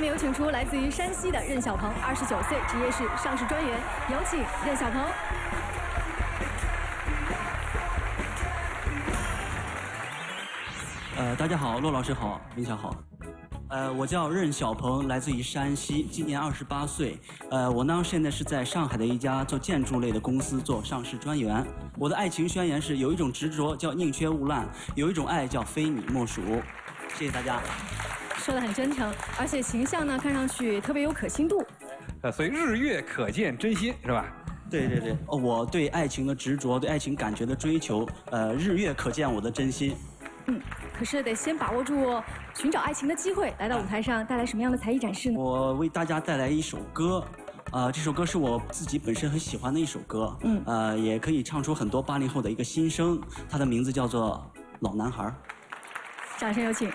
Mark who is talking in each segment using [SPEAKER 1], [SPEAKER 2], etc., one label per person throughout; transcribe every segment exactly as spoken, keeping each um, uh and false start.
[SPEAKER 1] 面有请出来自于山西的任小鹏，二十九岁，职业是上市专员，有请任小鹏。
[SPEAKER 2] 呃，大家好，骆老师好，林晓好。呃，我叫任小鹏，来自于山西，今年二十八岁。呃，我呢现在是在上海的一家做建筑类的公司做上市专员。我的爱情宣言是：有一种执着叫宁缺毋滥，有一种爱叫非你莫属。谢谢大家。
[SPEAKER 1] 说得很真诚，而且形象呢看上去特别有可信度。
[SPEAKER 3] 呃，所以日月可见真心，是吧？
[SPEAKER 2] 对对对，哦，我对爱情的执着，对爱情感觉的追求，呃，日月可见我的真心。
[SPEAKER 1] 嗯，可是得先把握住寻找爱情的机会。来到舞台上，带来什么样的才艺展示呢？
[SPEAKER 2] 我为大家带来一首歌，呃，这首歌是我自己本身很喜欢的一首歌，嗯，呃，也可以唱出很多八零后的一个心声。它的名字叫做《老男孩》。
[SPEAKER 1] 掌声有请。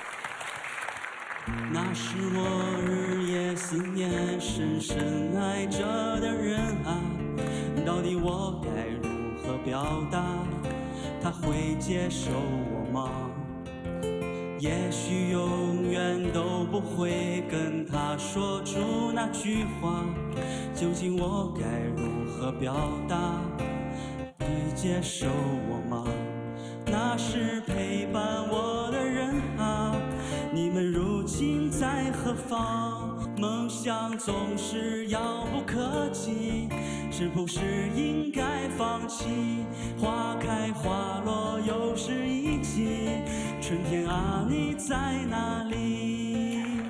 [SPEAKER 2] 那是我日夜思念、深深爱着的人啊，到底我该如何表达？他会接受我吗？也许永远都不会跟他说出那句话，究竟我该如何表达？你接受我吗？那是陪伴我的人啊，你们如今在何方？梦想总是遥不可及，是不是应该放弃？花开花落又是一季，春天啊你在哪里？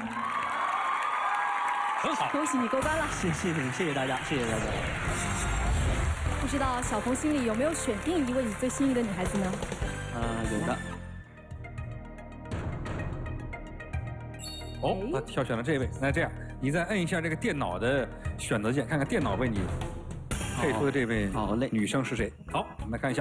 [SPEAKER 3] 很好，
[SPEAKER 1] 恭喜你过关了。
[SPEAKER 2] 谢谢谢谢大家，谢谢大家。
[SPEAKER 1] 不知道小鹏心里有没有选定一位你最心仪的女孩子呢？
[SPEAKER 2] 呃，有的。
[SPEAKER 3] 哦，他挑选了这位。那这样，你再摁一下这个电脑的选择键，看看电脑为你配出的这位
[SPEAKER 2] 好嘞
[SPEAKER 3] 女生是谁？好，我们来看一下。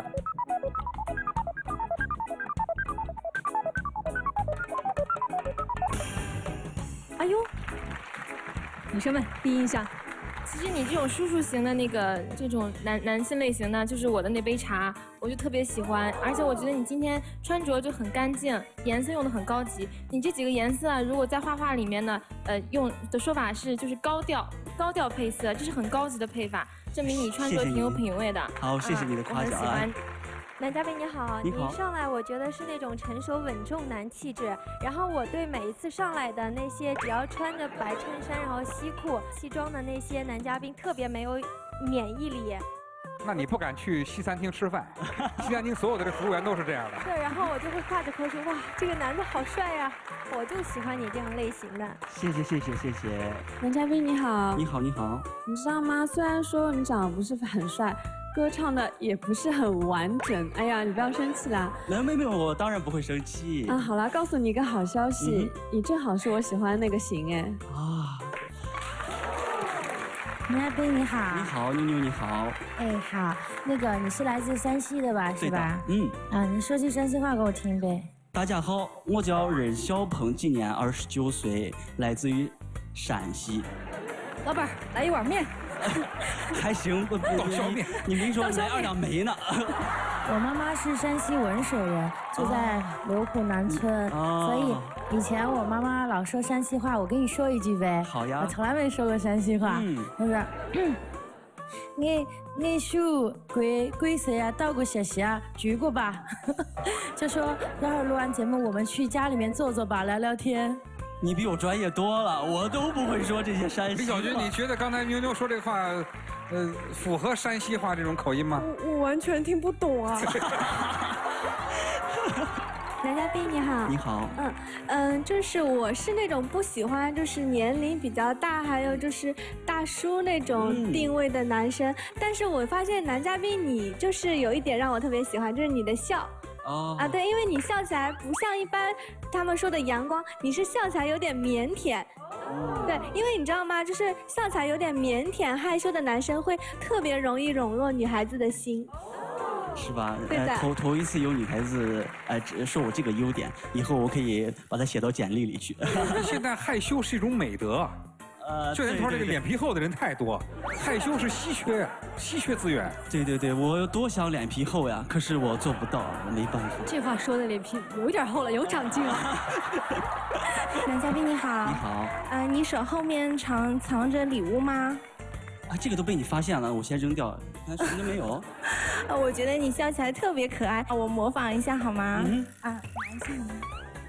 [SPEAKER 1] 哎呦，女生们第一印象。
[SPEAKER 4] 其实你这种叔叔型的那个这种男男性类型呢，就是我的那杯茶，我就特别喜欢。而且我觉得你今天穿着就很干净，颜色用的很高级。你这几个颜色啊，如果在画画里面呢，呃，用的说法是就是高调高调配色，这是很高级的配法，证明你穿着挺有品味的。
[SPEAKER 2] 好，谢谢你的夸奖啊。
[SPEAKER 5] 男嘉宾你好，
[SPEAKER 2] 你好。
[SPEAKER 5] 你上来我觉得是那种成熟稳重男气质，然后我对每一次上来的那些只要穿着白衬衫然后西裤西装的那些男嘉宾特别没有免疫力。
[SPEAKER 3] 那你不敢去西餐厅吃饭，西餐厅所有的这服务员都是这样的。
[SPEAKER 5] 对，然后我就会挂着口说哇，这个男的好帅呀、啊，我就喜欢你这样类型的。
[SPEAKER 2] 谢谢谢谢谢谢。
[SPEAKER 6] 男嘉宾你好。
[SPEAKER 2] 你好你好。
[SPEAKER 6] 你知道吗？虽然说你长得不是很帅，歌唱的也不是很完整。哎呀，你不要生气啦。
[SPEAKER 2] 没没没，我当然不会生气。
[SPEAKER 6] 啊，好啦，告诉你一个好消息，嗯、你正好是我喜欢的那个型哎。
[SPEAKER 2] 啊。
[SPEAKER 7] 男嘉宾你好。
[SPEAKER 2] 你好，妞妞你好。
[SPEAKER 7] 哎，好，那个你是来自山西的吧？是吧？
[SPEAKER 2] 嗯。
[SPEAKER 7] 啊，你说句山西话给我听呗。
[SPEAKER 2] 大家好，我叫任小鹏，今年二十九岁，来自于陕西。
[SPEAKER 1] 老板，来一碗面。
[SPEAKER 2] 还行，不不，你你没说来二两煤呢。
[SPEAKER 7] 我妈妈是山西文水人，住在刘浦南村，
[SPEAKER 2] 哦、
[SPEAKER 7] 所以以前我妈妈老说山西话，我跟你说一句呗。
[SPEAKER 2] 好呀。
[SPEAKER 7] 我从来没说过山西话。嗯。她说，嗯，我我属贵贵色啊，到过学习啊，住过吧。就说待会儿录完节目，我们去家里面坐坐吧，聊聊天。
[SPEAKER 2] 你比我专业多了，我都不会说这些山西话。
[SPEAKER 3] 李小军，你觉得刚才妞妞说这话，呃，符合山西话这种口音吗？
[SPEAKER 6] 我我完全听不懂啊。
[SPEAKER 5] 男嘉宾你好。
[SPEAKER 2] 你好。
[SPEAKER 5] 嗯嗯，就是我是那种不喜欢就是年龄比较大，还有就是大叔那种定位的男生。嗯、但是我发现男嘉宾你就是有一点让我特别喜欢，就是你的笑。
[SPEAKER 2] 哦、
[SPEAKER 5] 啊，对，因为你笑起来不像一般他们说的阳光，你是笑起来有点腼腆。哦、对，因为你知道吗？就是笑起来有点腼腆、害羞的男生会特别容易笼络女孩子的心。
[SPEAKER 2] 是吧？
[SPEAKER 5] 对的。
[SPEAKER 2] 呃、头头一次有女孩子呃说我这个优点，以后我可以把它写到简历里去。
[SPEAKER 3] 现在害羞是一种美德。 呃，校园团这个脸皮厚的人太多，害羞是稀缺，稀缺资源。
[SPEAKER 2] 对对对，我有多想脸皮厚呀，可是我做不到，我没办法。
[SPEAKER 1] 这话说的脸皮有点厚了，有长进了。
[SPEAKER 4] 男嘉宾你好。
[SPEAKER 2] 你好。
[SPEAKER 4] 呃，你手后面常藏着礼物吗？
[SPEAKER 2] 啊，这个都被你发现了，我先扔掉，看什么都没有。
[SPEAKER 4] 呃，我觉得你笑起来特别可爱，我模仿一下好吗？嗯。啊，拿一下你。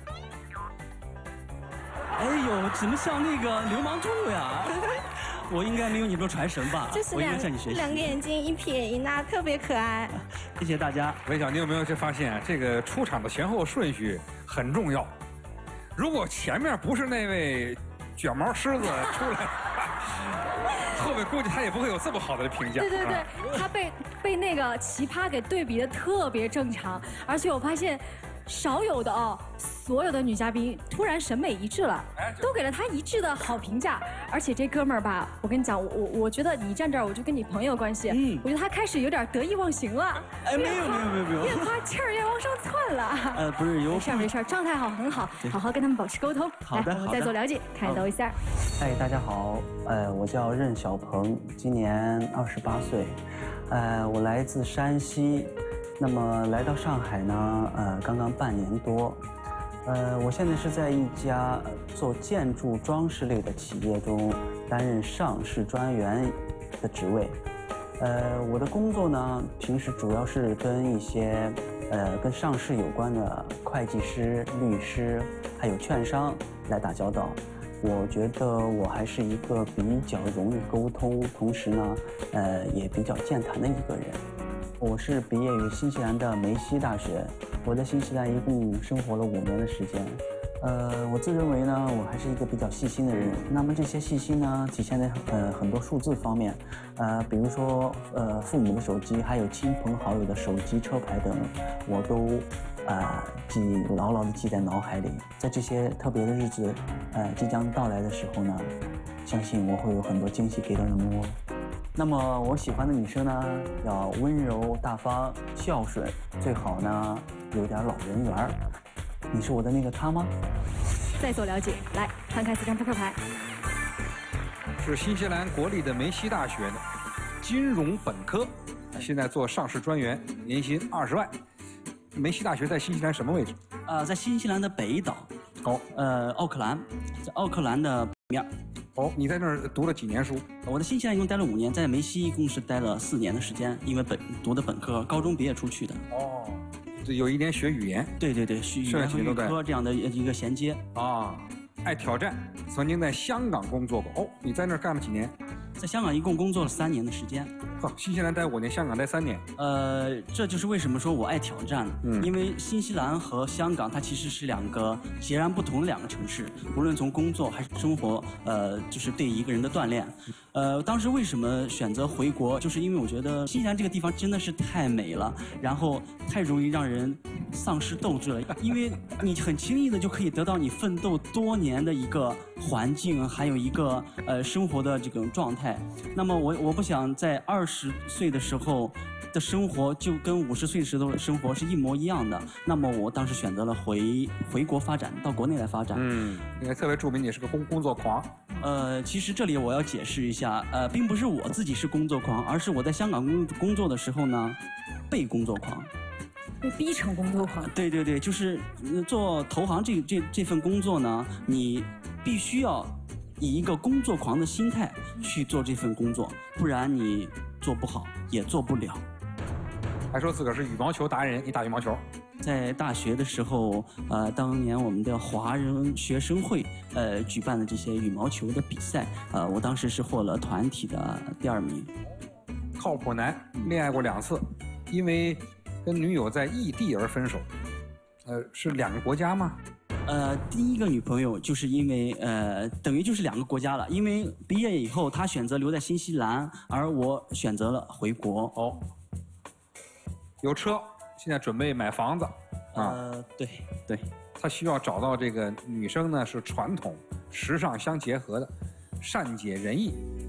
[SPEAKER 2] 哎呦，怎么像那个流氓兔呀？我应该没有你这么传神吧？
[SPEAKER 4] 就是
[SPEAKER 2] 我应该向你学习。
[SPEAKER 4] 两个眼睛一撇一捺，特别可爱。
[SPEAKER 2] 谢谢大家。
[SPEAKER 3] 微笑，你有没有这发现？这个出场的前后顺序很重要。如果前面不是那位卷毛狮子出来，后面估计他也不会有这么好的评价。
[SPEAKER 1] 对对对，他被被那个奇葩给对比的特别正常，而且我发现少有的哦。所有的女嘉宾突然审美一致了，都给了他一致的好评价。而且这哥们儿吧，我跟你讲，我我我觉得你站这儿，我就跟你朋友关系。嗯，我觉得他开始有点得意忘形了。
[SPEAKER 2] 哎，没有没有没有没有，
[SPEAKER 1] 越夸气儿越往上窜了。
[SPEAKER 2] 呃，不是有。
[SPEAKER 1] 没事没事，状态好，很好，好好跟他们保持沟通。
[SPEAKER 2] 好的，
[SPEAKER 1] 来，我们再做了解，开导一下。
[SPEAKER 8] 嗨，大家好，呃，我叫任小鹏，今年二十八岁，呃，我来自山西，那么来到上海呢，呃，刚刚半年多。呃，我现在是在一家做建筑装饰类的企业中担任上市专员的职位。呃，我的工作呢，平时主要是跟一些呃跟上市有关的会计师、律师还有券商来打交道。我觉得我还是一个比较容易沟通，同时呢，呃，也比较健谈的一个人。我是毕业于新西兰的梅西大学，我在新西兰一共生活了五年的时间。呃，我自认为呢，我还是一个比较细心的人。那么这些细心呢，体现在呃很多数字方面，呃，比如说呃父母的手机，还有亲朋好友的手机、车牌等，我都啊、呃、记牢牢地记在脑海里。在这些特别的日子呃即将到来的时候呢，相信我会有很多惊喜给到你们哦。那么我喜欢的女生呢，要温柔大方、孝顺，最好呢有点老人缘儿。你是我的那个她吗？
[SPEAKER 1] 再做了解，来翻开这张扑克牌，
[SPEAKER 3] 是新西兰国立的梅西大学的金融本科，现在做上市专员，年薪二十万。梅西大学在新西兰什么位置？
[SPEAKER 2] 啊、呃，在新西兰的北岛。哦，呃，奥克兰，在奥克兰的北面。
[SPEAKER 3] 哦，你在那儿读了几年书？
[SPEAKER 2] 我在新西兰一共待了五年，在梅西一共是待了四年的时间，因为本读的本科，高中毕业出去的。
[SPEAKER 3] 哦，这有一年学语言。
[SPEAKER 2] 对对对，学语言和预科这样的一个衔接。
[SPEAKER 3] 啊，爱挑战，曾经在香港工作过。哦，你在那儿干了几年？
[SPEAKER 2] 在香港一共工作了三年的时间。
[SPEAKER 3] 呵，新西兰待五年，香港待三年。
[SPEAKER 2] 呃，这就是为什么说我爱挑战。嗯，因为新西兰和香港它其实是两个截然不同的两个城市，无论从工作还是生活，呃，就是对一个人的锻炼。呃，当时为什么选择回国，就是因为我觉得新西兰这个地方真的是太美了，然后太容易让人丧失斗志了，因为你很轻易的就可以得到你奋斗多年的一个环境，还有一个呃生活的这种状态。那么我我不想在二十岁的时候的生活就跟五十岁时候的生活是一模一样的。那么我当时选择了回回国发展，到国内来发展。
[SPEAKER 3] 嗯，应该特别著名，你是个工工作狂。
[SPEAKER 2] 呃，其实这里我要解释一下，呃，并不是我自己是工作狂，而是我在香港工工作的时候呢，被工作狂。
[SPEAKER 1] 被逼成工作狂。
[SPEAKER 2] 对对对，就是做投行这这这份工作呢，你必须要以一个工作狂的心态去做这份工作，不然你做不好也做不了。
[SPEAKER 3] 还说自个儿是羽毛球达人，你打羽毛球？
[SPEAKER 2] 在大学的时候，呃，当年我们的华人学生会呃举办的这些羽毛球的比赛，呃，我当时是获了团体的第二名。
[SPEAKER 3] 靠谱男，恋爱过两次，因为跟女友在异地而分手。呃，是两个国家吗？
[SPEAKER 2] 呃，第一个女朋友就是因为呃，等于就是两个国家了。因为毕业以后，她选择留在新西兰，而我选择了回国。
[SPEAKER 3] 哦，有车，现在准备买房子。啊、
[SPEAKER 2] 呃，对对。
[SPEAKER 3] 他需要找到这个女生呢，是传统、时尚相结合的，善解人意。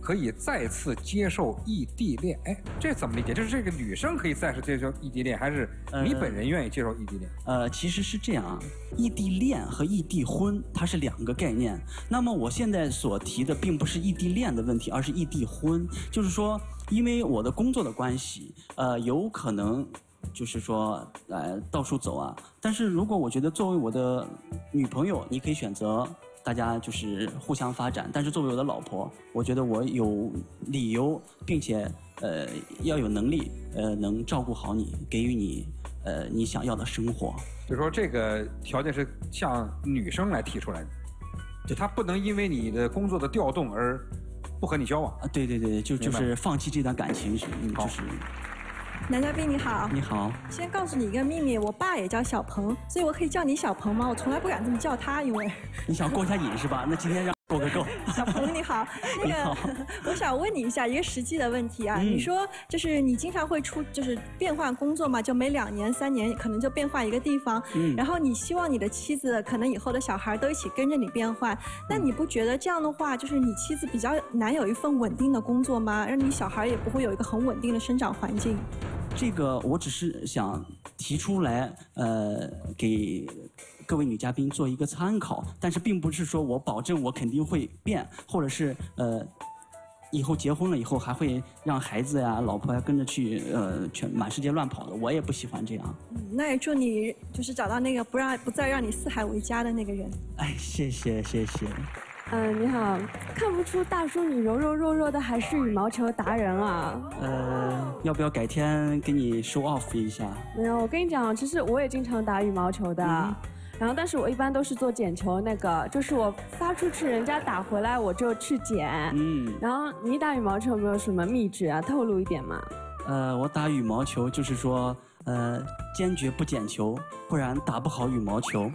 [SPEAKER 3] 可以再次接受异地恋。哎，这怎么理解？就是这个女生可以再次接受异地恋，还是你本人愿意接受异地恋？
[SPEAKER 8] 呃，其实是这样啊，异地恋和异地婚它是两个概念。那么我现在所提的并不是异地恋的问题，而是异地婚。就是说，因为我的工作的关系，呃，有可能。就是说，呃，到处走啊。但是如果我觉得作为我的女朋友，你可以选择大家就是互相发展。但是作为我的老婆，我觉得我有理由，并且呃要有能力，呃能照顾好你，给予你呃你想要的生活。
[SPEAKER 3] 就说这个条件是向女生来提出来的，就她不能因为你的工作的调动而不和你交往。
[SPEAKER 8] 啊，对对对，就就是放弃这段感情是，嗯，就是。
[SPEAKER 9] 男嘉宾你好，
[SPEAKER 8] 你好。
[SPEAKER 9] 先告诉你一个秘密，我爸也叫小鹏，所以我可以叫你小鹏吗？我从来不敢这么叫他，因为
[SPEAKER 8] 你想过一下瘾是吧？那今天让过个够。
[SPEAKER 9] 小鹏你好，那个我想问你一下一个实际的问题啊，嗯、你说就是你经常会出就是变换工作嘛，就每两年三年可能就变换一个地方，嗯、然后你希望你的妻子可能以后的小孩都一起跟着你变换，那你不觉得这样的话就是你妻子比较难有一份稳定的工作吗？让你小孩也不会有一个很稳定的生长环境？
[SPEAKER 8] 这个我只是想提出来，呃，给各位女嘉宾做一个参考，但是并不是说我保证我肯定会变，或者是呃，以后结婚了以后还会让孩子呀、老婆呀跟着去呃全满世界乱跑的，我也不喜欢这样。
[SPEAKER 9] 嗯，那也祝你就是找到那个不让不再让你四海为家的那个人。
[SPEAKER 8] 哎，谢谢谢谢。
[SPEAKER 6] 嗯，你好，看不出大叔你柔柔弱弱的，还是羽毛球达人啊？
[SPEAKER 8] 呃，要不要改天给你 show off 一下？
[SPEAKER 6] 没有，我跟你讲，其实我也经常打羽毛球的，嗯、然后但是我一般都是做捡球那个，就是我发出去，人家打回来我就去捡。嗯，然后你打羽毛球有没有什么秘诀啊？透露一点嘛。
[SPEAKER 8] 呃，我打羽毛球就是说，呃，坚决不捡球，不然打不好羽毛球。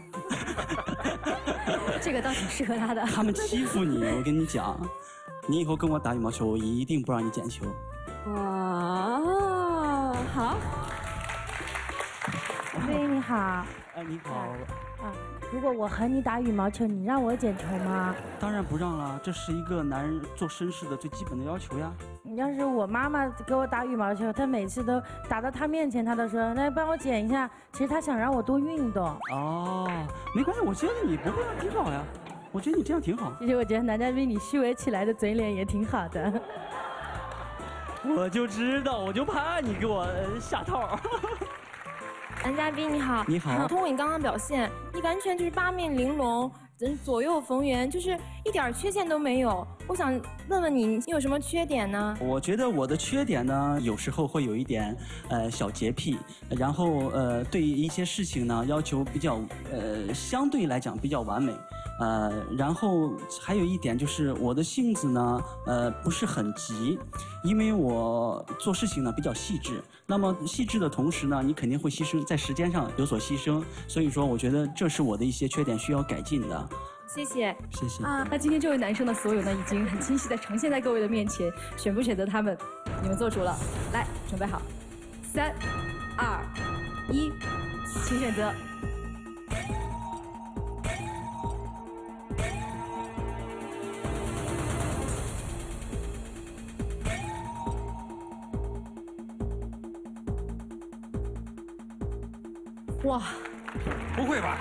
[SPEAKER 1] 这个倒挺适合他的。
[SPEAKER 8] 他们欺负你，我跟你讲，你以后跟我打羽毛球，我一定不让你捡球。
[SPEAKER 6] 哦，好。
[SPEAKER 7] 喂，你好。
[SPEAKER 8] 哎，你好。
[SPEAKER 7] 啊，如果我和你打羽毛球，你让我捡球吗？
[SPEAKER 8] 当然不让了，这是一个男人做绅士的最基本的要求呀。
[SPEAKER 7] 要是我妈妈给我打羽毛球，她每次都打到她面前，她都说来帮我捡一下。其实她想让我多运动。
[SPEAKER 8] 哦，没关系，我觉得你不会挺好呀。我觉得你这样挺好。
[SPEAKER 7] 其实我觉得男嘉宾你虚伪起来的嘴脸也挺好的。
[SPEAKER 8] 我就知道，我就怕你给我下套。
[SPEAKER 4] 男嘉宾你好，
[SPEAKER 8] 你好。
[SPEAKER 4] 通过你刚刚表现，你完全就是八面玲珑，左右逢源，就是一点缺陷都没有。我想问问你，你有什么缺点呢？
[SPEAKER 8] 我觉得我的缺点呢，有时候会有一点呃小洁癖，然后呃对一些事情呢要求比较呃相对来讲比较完美。呃，然后还有一点就是我的性子呢，呃，不是很急，因为我做事情呢比较细致。那么细致的同时呢，你肯定会牺牲在时间上有所牺牲，所以说我觉得这是我的一些缺点需要改进的。
[SPEAKER 4] 谢谢，
[SPEAKER 8] 谢谢
[SPEAKER 1] 啊。那今天这位男生的所有呢，已经很清晰的呈现在各位的面前，选不选择他们，你们做主了。来，准备好，三、二、一，请选择。哇，
[SPEAKER 3] 不会吧？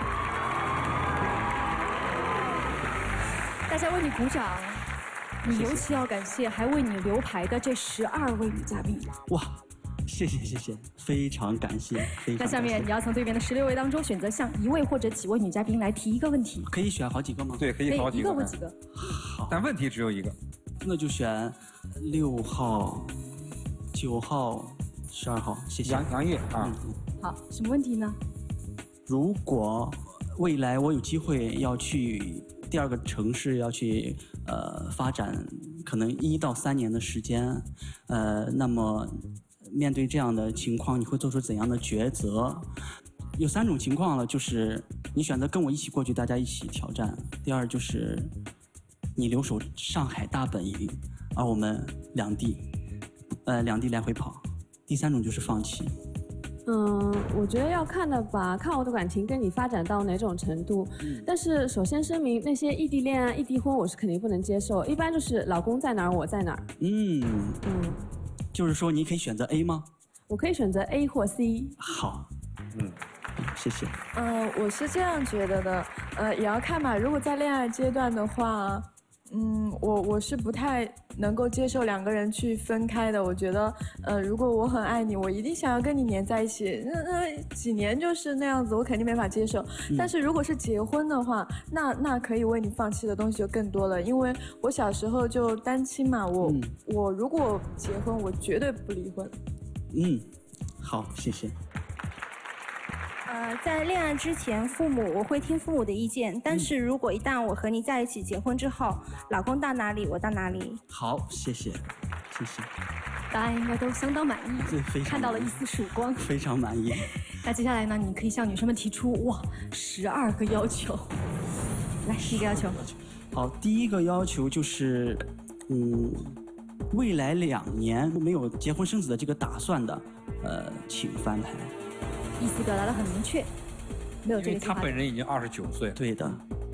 [SPEAKER 1] 大家为你鼓掌。你尤其要感谢还为你留牌的这十二位女嘉宾。
[SPEAKER 8] 哇，谢谢谢谢，非常感谢。非常感谢。
[SPEAKER 1] 那下面你要从对面的十六位当中选择向一位或者几位女嘉宾来提一个问题。
[SPEAKER 8] 可以选好几个吗？
[SPEAKER 3] 对，可以好几个。
[SPEAKER 1] 一个问几个。
[SPEAKER 8] 好，
[SPEAKER 3] 但问题只有一个。
[SPEAKER 8] 那就选六号、九号、十二号，谢谢。
[SPEAKER 3] 杨杨烨啊。
[SPEAKER 1] 嗯、好，什么问题呢？
[SPEAKER 8] 如果未来我有机会要去第二个城市，要去呃发展，可能一到三年的时间，呃，那么面对这样的情况，你会做出怎样的抉择？有三种情况了，就是你选择跟我一起过去，大家一起挑战；第二就是你留守上海大本营，而我们两地，呃两地来回跑；第三种就是放弃。
[SPEAKER 6] 嗯，我觉得要看的吧，看我的感情跟你发展到哪种程度。嗯、但是首先声明，那些异地恋啊、异地婚，我是肯定不能接受。一般就是老公在哪儿，我在哪儿。
[SPEAKER 8] 嗯嗯，就是说你可以选择 A 吗？
[SPEAKER 6] 我可以选择 A 或 C。
[SPEAKER 8] 好，嗯，谢谢。
[SPEAKER 10] 嗯、呃，我是这样觉得的，呃，也要看吧。如果在恋爱阶段的话。嗯，我我是不太能够接受两个人去分开的。我觉得，呃，如果我很爱你，我一定想要跟你黏在一起，那那几年就是那样子，我肯定没法接受。嗯、但是如果是结婚的话，那那可以为你放弃的东西就更多了。因为我小时候就单亲嘛，我、嗯、我如果结婚，我绝对不离婚。
[SPEAKER 8] 嗯，好，谢谢。
[SPEAKER 11] 呃，在恋爱之前，父母我会听父母的意见，但是如果一旦我和你在一起结婚之后，老公到哪里我到哪里。
[SPEAKER 8] 好，谢谢，谢谢。
[SPEAKER 1] 答案应该都相当满意，
[SPEAKER 8] 对，非常
[SPEAKER 1] 看到了一丝曙光，
[SPEAKER 8] 非常满意。
[SPEAKER 1] 那接下来呢，你可以向女生们提出哇十二个要求。来，第一个要求。
[SPEAKER 8] 好，第一个要求就是，嗯，未来两年没有结婚生子的这个打算的，呃，请翻牌。
[SPEAKER 1] 意思表达得很明确，没有这个。
[SPEAKER 3] 他本人已经二十九岁。
[SPEAKER 8] 对的。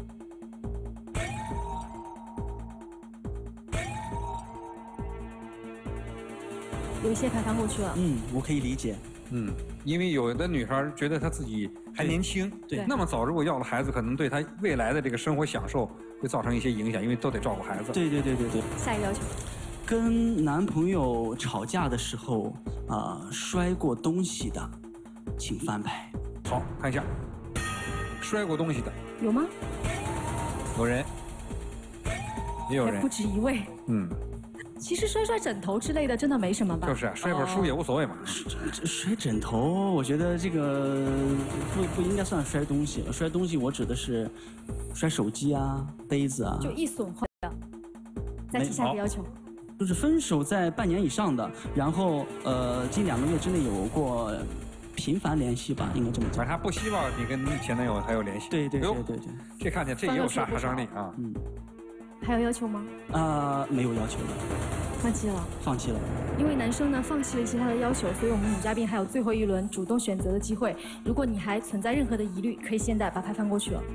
[SPEAKER 1] 有一些牌翻过去了。
[SPEAKER 8] 嗯，我可以理解。
[SPEAKER 3] 嗯，因为有的女孩觉得她自己还年轻，
[SPEAKER 8] 对，
[SPEAKER 3] 那么早如果要了孩子，可能对她未来的这个生活享受会造成一些影响，因为都得照顾孩子。
[SPEAKER 8] 对对对对对。
[SPEAKER 1] 下一个要求。
[SPEAKER 8] 跟男朋友吵架的时候啊、呃，摔过东西的。请翻牌。
[SPEAKER 3] 好，看一下，摔过东西的
[SPEAKER 1] 有吗？
[SPEAKER 3] 有人，也有人，
[SPEAKER 1] 不止一位。
[SPEAKER 3] 嗯，
[SPEAKER 1] 其实摔摔枕头之类的真的没什么吧？
[SPEAKER 3] 就是啊，摔本书也无所谓嘛。
[SPEAKER 8] 摔摔枕头，我觉得这个不不应该算摔东西了。摔东西，我指的是摔手机啊、杯子啊，
[SPEAKER 1] 就易损坏的。再提下一个要求。
[SPEAKER 8] 就是分手在半年以上的，然后呃，近两个月之内有过。频繁联系吧，应该这么讲。
[SPEAKER 3] 反正他不希望你跟前男友还有联系。
[SPEAKER 8] 对对对对对，
[SPEAKER 3] 这看见这也有杀伤力啊。
[SPEAKER 8] 嗯。
[SPEAKER 1] 还有要求吗？
[SPEAKER 8] 啊、呃，没有要求了。
[SPEAKER 1] 放弃了。
[SPEAKER 8] 放弃了。
[SPEAKER 1] 因为男生呢放弃了一些他的要求，所以我们女嘉宾还有最后一轮主动选择的机会。如果你还存在任何的疑虑，可以现在把牌翻过去了。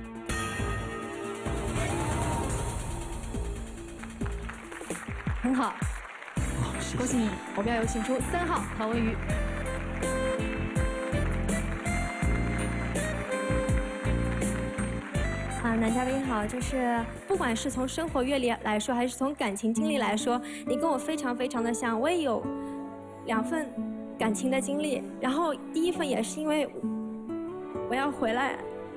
[SPEAKER 1] 很好。
[SPEAKER 8] 哦，谢谢。
[SPEAKER 1] 恭喜你，我们要有请出三号陶文瑜。
[SPEAKER 12] 啊，男嘉宾好，就是不管是从生活阅历来说，还是从感情经历来说，你跟我非常非常的像。我也有两份感情的经历，然后第一份也是因为我要回来，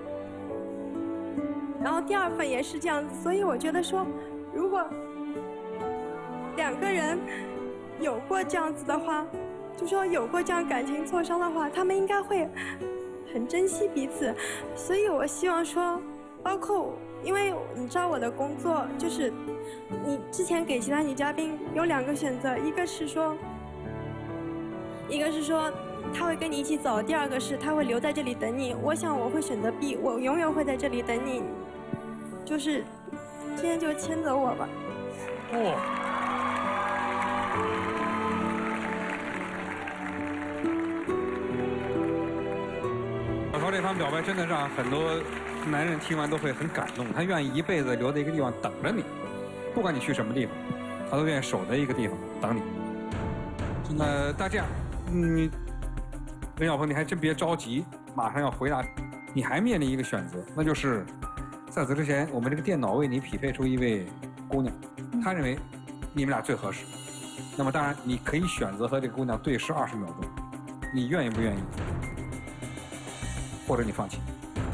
[SPEAKER 12] 然后第二份也是这样子，所以我觉得说，如果两个人有过这样子的话，就说有过这样感情挫伤的话，他们应该会很珍惜彼此，所以我希望说。包括，因为你知道我的工作就是，你之前给其他女嘉宾有两个选择，一个是说，一个是说他会跟你一起走，第二个是他会留在这里等你。我想我会选择 B， 我永远会在这里等你，就是今天就牵走我吧。
[SPEAKER 3] 哦。小涛这番表白真的让很多。男人听完都会很感动，他愿意一辈子留在一个地方等着你，不管你去什么地方，他都愿意守在一个地方等你。呃，那这样，你任小鹏，你还真别着急，马上要回答，你还面临一个选择，那就是在此之前，我们这个电脑为你匹配出一位姑娘，他认为你们俩最合适。那么当然，你可以选择和这个姑娘对视二十秒钟，你愿意不愿意？或者你放弃？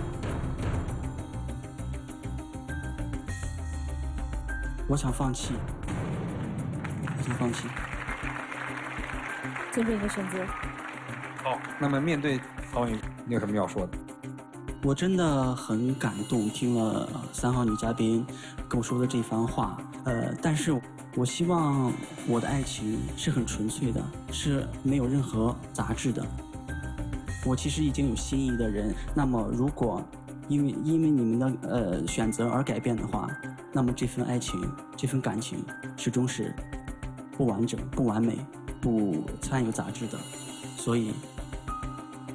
[SPEAKER 8] 我想放弃，我想放弃。
[SPEAKER 1] 尊重你的选择。
[SPEAKER 3] 好，那么面对曹文瑜，你有什么要说的？
[SPEAKER 8] 我真的很感动，听了三号女嘉宾跟我说的这番话。呃，但是我希望我的爱情是很纯粹的，是没有任何杂质的。我其实已经有心仪的人，那么如果因为因为你们的呃选择而改变的话，那么这份爱情、这份感情始终是不完整、不完美、不掺有杂质的。所以，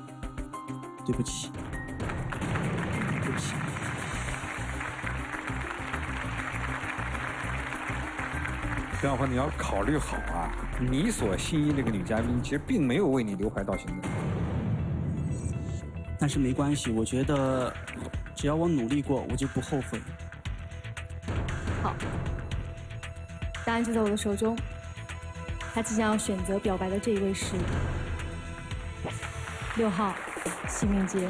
[SPEAKER 8] 对不起，对不起。
[SPEAKER 3] 陈小鹏，你要考虑好啊，你所心仪这个女嘉宾其实并没有为你留怀到现在。
[SPEAKER 8] 但是没关系，我觉得只要我努力过，我就不后悔。
[SPEAKER 1] 好，答案就在我的手中。他即将要选择表白的这一位是六号奚明杰。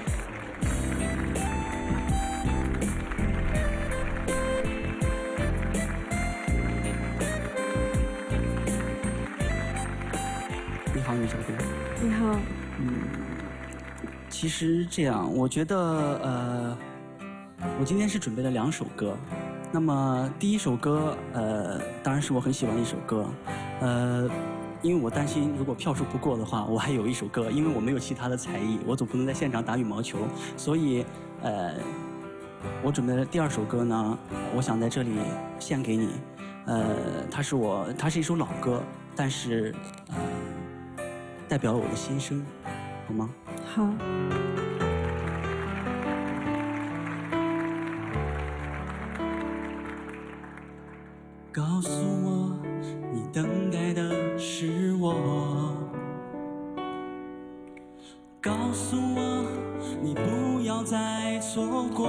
[SPEAKER 8] 你好，女嘉宾。
[SPEAKER 6] 你好。
[SPEAKER 8] 嗯，其实这样，我觉得呃，我今天是准备了两首歌。那么第一首歌，呃，当然是我很喜欢的一首歌，呃，因为我担心如果票数不够的话，我还有一首歌，因为我没有其他的才艺，我总不能在现场打羽毛球，所以，呃，我准备了第二首歌呢，我想在这里献给你，呃，它是我，它是一首老歌，但是，呃，代表了我的心声，好吗？
[SPEAKER 6] 好。
[SPEAKER 2] 告诉我，你等待的是我。告诉我，你不要再错过。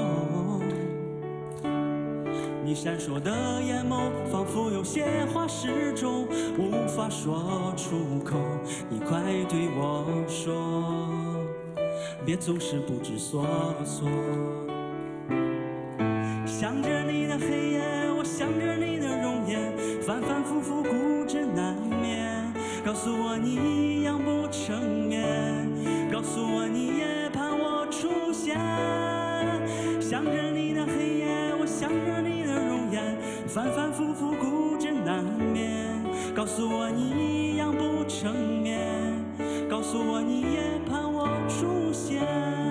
[SPEAKER 2] 你闪烁的眼眸，仿佛有些话始终无法说出口。你快对我说，别总是不知所措。想着你的黑夜，我想着你的容颜，反反复复固执难眠。告诉我你一样不成眠，告诉我你也盼我出现。想着你的黑夜，我想着你的容颜，反反复复固执难眠。告诉我你一样不成眠，告诉我你也盼我出现。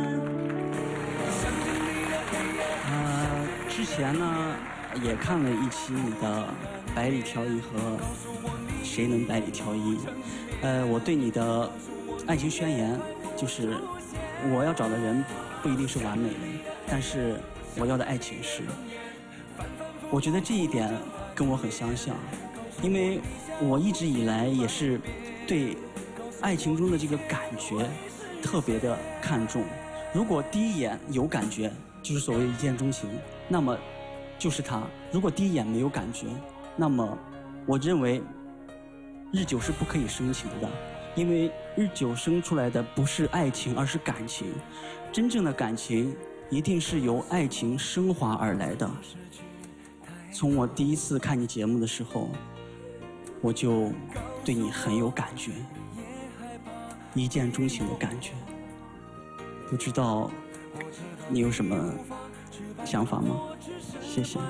[SPEAKER 8] 呃，之前呢也看了一期你的百里挑一和谁能百里挑一，呃，我对你的爱情宣言就是我要找的人不一定是完美的，但是我要的爱情是。我觉得这一点跟我很相像，因为我一直以来也是对爱情中的这个感觉特别的看重。如果第一眼有感觉，就是所谓一见钟情，那么就是他。如果第一眼没有感觉，那么我认为日久是不可以生情的，因为日久生出来的不是爱情，而是感情。真正的感情一定是由爱情升华而来的。从我第一次看你节目的时候，我就对你很有感觉，一见钟情的感觉。不知道你有什么想法吗？谢谢。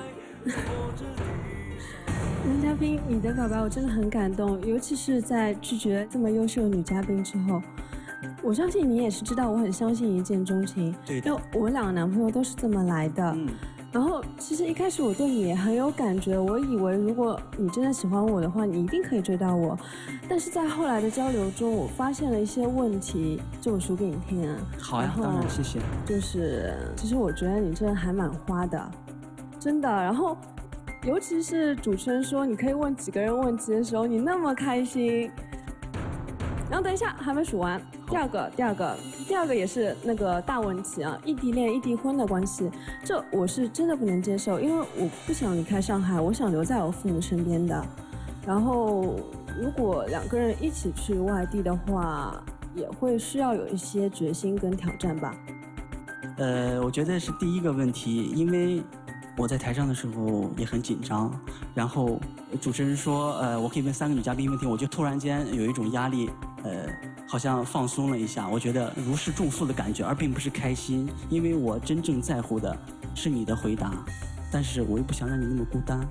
[SPEAKER 6] 男嘉宾，你的表白我真的很感动，尤其是在拒绝这么优秀的女嘉宾之后，我相信你也是知道我很相信一见钟情，
[SPEAKER 8] 对的，
[SPEAKER 6] 因为我两个男朋友都是这么来的。
[SPEAKER 8] 嗯。
[SPEAKER 6] 然后其实一开始我对你也很有感觉，我以为如果你真的喜欢我的话，你一定可以追到我。但是在后来的交流中，我发现了一些问题，就我说给你听啊。
[SPEAKER 8] 好呀，当然，谢谢。
[SPEAKER 6] 就是，其实我觉得你真的还蛮花的，真的。然后，尤其是主持人说你可以问几个人问题的时候，你那么开心。然后等一下还没数完，第二个，第二个，第二个也是那个大问题啊，异地恋、异地婚的关系，这我是真的不能接受，因为我不想离开上海，我想留在我父母身边的。然后，如果两个人一起去外地的话，也会需要有一些决心跟挑战吧。
[SPEAKER 8] 呃，我觉得是第一个问题，因为我在台上的时候也很紧张，然后主持人说，呃，我可以问三个女嘉宾问题，我就突然间有一种压力，呃，好像放松了一下，我觉得如释重负的感觉，而并不是开心，因为我真正在乎的是你的回答，但是我又不想让你那么孤单。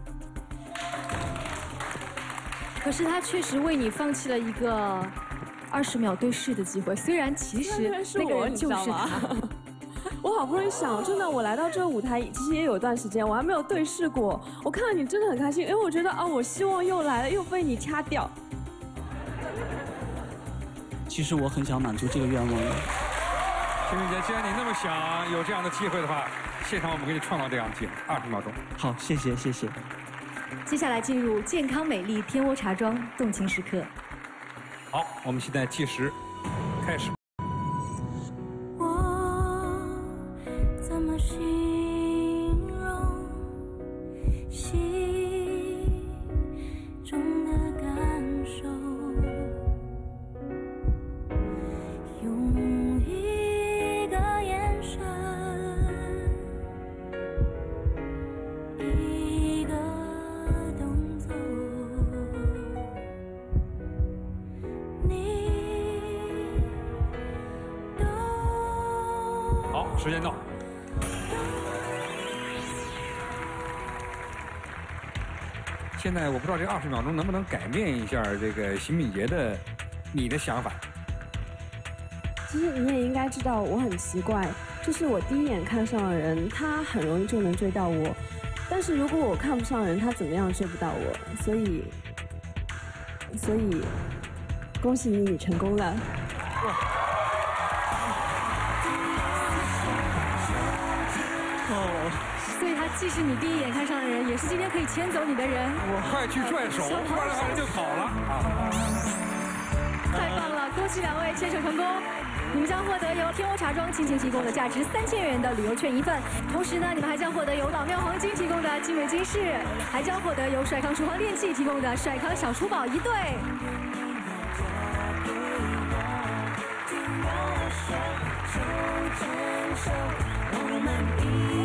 [SPEAKER 1] 可是他确实为你放弃了一个二十秒对视的机会，虽然其实那个人就是他。
[SPEAKER 6] 我好不容易想，真的，我来到这个舞台其实也有一段时间，我还没有对视过。我看到你真的很开心，因为我觉得啊，我希望又来了，又被你掐掉。
[SPEAKER 8] 其实我很想满足这个愿望的。
[SPEAKER 3] 秦明杰，既然你那么想有这样的机会的话，现场我们给你创造这样的机会，二十秒钟。
[SPEAKER 8] 好，谢谢谢谢。
[SPEAKER 1] 接下来进入健康美丽天窝茶庄动情时刻。
[SPEAKER 3] 好，我们现在计时开始。
[SPEAKER 13] 我怎么形容心中的感受？用一个眼神，一个动作，你都
[SPEAKER 3] 好，时间到。现在我不知道这二十秒钟能不能改变一下这个邢敏杰的你的想法。
[SPEAKER 6] 其实你也应该知道，我很奇怪，就是我第一眼看上的人，他很容易就能追到我，但是如果我看不上人，他怎么样追不到我？所以，所以，恭喜你，你成功了。
[SPEAKER 1] 哦，所以他既是你第一眼看上的人，也是今天可以牵走你的人。
[SPEAKER 3] 我快去拽手，不然的话人就跑了啊！
[SPEAKER 1] 太棒了，恭喜两位牵手成功！你们将获得由天窝茶庄倾情提供的价值三千元的旅游券一份，同时呢，你们还将获得由老庙黄金提供的精美金饰，还将获得由帅康厨房电器提供的帅康小厨宝一对。
[SPEAKER 13] 手牵手，我们一